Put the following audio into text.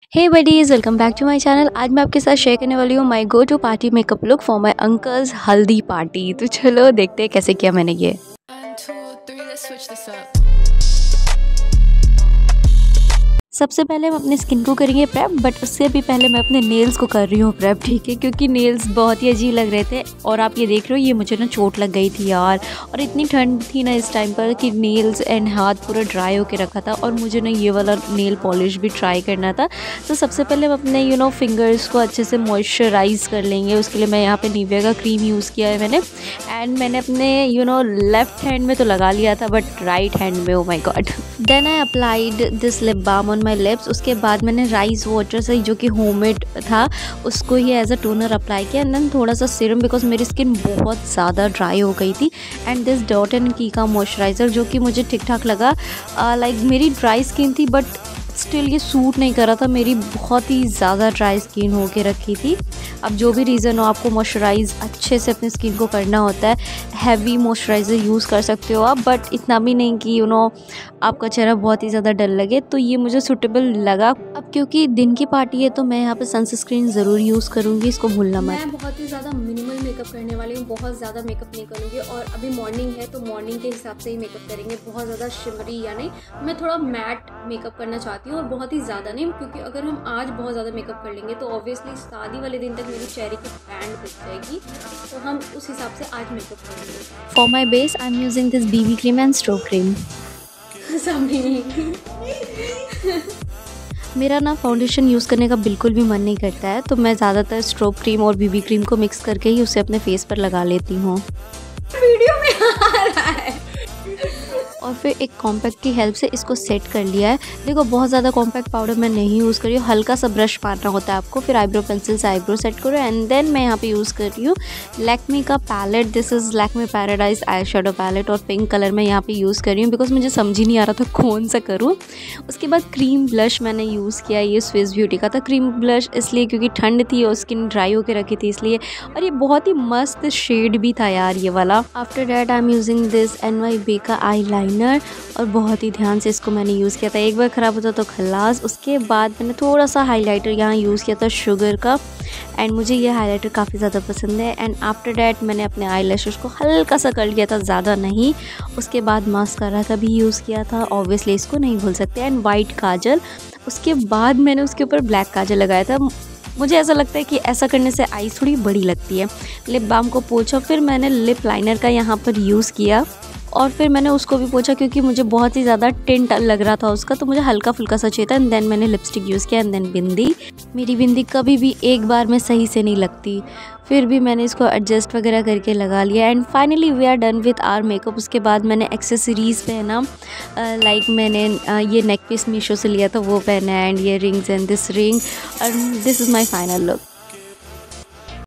Hey buddies, welcome back to my channel. आज मैं आपके साथ शेयर करने वाली हूँ my go to party makeup look for my uncle's haldi party. तो चलो देखते हैं कैसे किया मैंने ये। 1, 2, 3, let's switch this up. सबसे पहले हम अपने स्किन को करेंगे प्रेप, बट उससे भी पहले मैं अपने नेल्स को कर रही हूँ प्रेप, ठीक है, क्योंकि नेल्स बहुत ही अजीब लग रहे थे। और आप ये देख रहे हो, ये मुझे ना चोट लग गई थी यार, और इतनी ठंड थी ना इस टाइम पर कि नेल्स एंड हाथ पूरा ड्राई होके रखा था, और मुझे ना ये वाला नेल पॉलिश भी ट्राई करना था। तो सबसे पहले हम अपने फिंगर्स को अच्छे से मॉइस्चराइज कर लेंगे। उसके लिए मैं यहाँ पर निविया का क्रीम यूज़ किया है मैंने, एंड मैंने अपने लेफ्ट हैंड में तो लगा लिया था, बट राइट हैंड में, oh my god. Then I applied this lip balm on my lips. उसके बाद मैंने राइस वाटर से, जो कि होममेड था, उसको ही एज अ टोनर अप्लाई किया, एंड देन थोड़ा सा सीरम, बिकॉज मेरी स्किन बहुत ज़्यादा ड्राई हो गई थी। एंड दिस डॉट एंड की का मॉइस्चराइज़र, जो कि मुझे ठीक ठाक लगा। लाइक मेरी ड्राई स्किन थी, बट स्टिल ये सूट नहीं कर रहा था, मेरी बहुत ही ज़्यादा ड्राई स्किन हो के रखी थी। अब जो भी रीज़न हो, आपको मॉइस्चराइज़ अच्छे से अपनी स्किन को करना होता है। हैवी मॉइस्चराइज़र यूज़ कर सकते हो आप, बट इतना भी नहीं कि आपका चेहरा बहुत ही ज़्यादा डल लगे। तो ये मुझे सूटेबल लगा। अब क्योंकि दिन की पार्टी है, तो मैं यहाँ पे सनस्क्रीन ज़रूर यूज़ करूँगी, इसको भूलना मत। मैं बहुत ही ज़्यादा मिनिमल मेकअप करने वाली हूँ, बहुत ज़्यादा मेकअप नहीं करूँगी। और अभी मॉर्निंग है, तो मॉर्निंग के हिसाब से ही मेकअप करेंगे। बहुत ज़्यादा शिमरी या नहीं, मैं थोड़ा मैट मेकअप करना चाहती हूँ, और बहुत ही ज़्यादा नहीं, क्योंकि अगर हम आज बहुत ज़्यादा मेकअप कर लेंगे तो ऑब्वियसली शादी वाले दिन तक मेरी चेहरे की बैंड दिख जाएगी। तो हम उस हिसाब से आज मेकअप करेंगे। For my base I am using this BB cream and stroke cream. मेरा ना फाउंडेशन यूज़ करने का बिल्कुल भी मन नहीं करता है, तो मैं ज़्यादातर स्ट्रोक क्रीम और BB क्रीम को मिक्स करके ही उसे अपने फेस पर लगा लेती हूँ। वीडियो में आ रहा है। और फिर एक कॉम्पैक्ट की हेल्प से इसको सेट कर लिया है। देखो, बहुत ज़्यादा कॉम्पैक्ट पाउडर मैं नहीं यूज़ कर रही हूँ, हल्का सा ब्रश मारना होता है आपको। फिर आईब्रो पेंसिल से आईब्रो सेट करो, एंड देन मैं यहाँ पे यूज़ कर रही हूँ लैक्मे का palette. This is Lakme paradise eye shadow palette, और पिंक कलर में यहाँ पे यूज़ कर रही हूँ, बिकॉज मुझे समझ ही नहीं आ रहा था कौन सा करूँ। उसके बाद क्रीम ब्लश मैंने यूज़ किया, ये स्विस ब्यूटी का था क्रीम ब्लश, इसलिए क्योंकि ठंड थी और स्किन ड्राई होकर रखी थी इसलिए। और ये बहुत ही मस्त शेड भी था यार, ये वाला। After that I am using this NYB का आई लाइनर, और बहुत ही ध्यान से इसको मैंने यूज़ किया था। एक बार ख़राब होता तो खल्लास। उसके बाद मैंने थोड़ा सा हाइलाइटर यहाँ यूज़ किया था शुगर का, एंड मुझे ये हाइलाइटर काफ़ी ज़्यादा पसंद है। एंड आफ्टर डैट मैंने अपने आई लैशेस को हल्का सा कर लिया था, ज़्यादा नहीं। उसके बाद मास्कारा का भी यूज़ किया था, ऑब्वियसली इसको नहीं भूल सकते, एंड वाइट काजल। उसके बाद मैंने उसके ऊपर ब्लैक काजल लगाया था। मुझे ऐसा लगता है कि ऐसा करने से आईज थोड़ी बड़ी लगती है। लिप बाम को पोंछा, फिर मैंने लिप लाइनर का यहाँ पर यूज़ किया, और फिर मैंने उसको भी पोंछा क्योंकि मुझे बहुत ही ज़्यादा टिंट लग रहा था उसका, तो मुझे हल्का फुल्का सा चाहिए था। एंड देन मैंने लिपस्टिक यूज़ किया, एंड देन बिंदी। मेरी बिंदी कभी भी एक बार में सही से नहीं लगती, फिर भी मैंने इसको एडजस्ट वगैरह करके लगा लिया। And finally we are done with our makeup. उसके बाद मैंने एक्सेसरीज़ पहना, लाइक मैंने ये नेक पीस मीशो से लिया था, वो पहना, एंड ये रिंग्स एंड दिस रिंग, और this is my final look.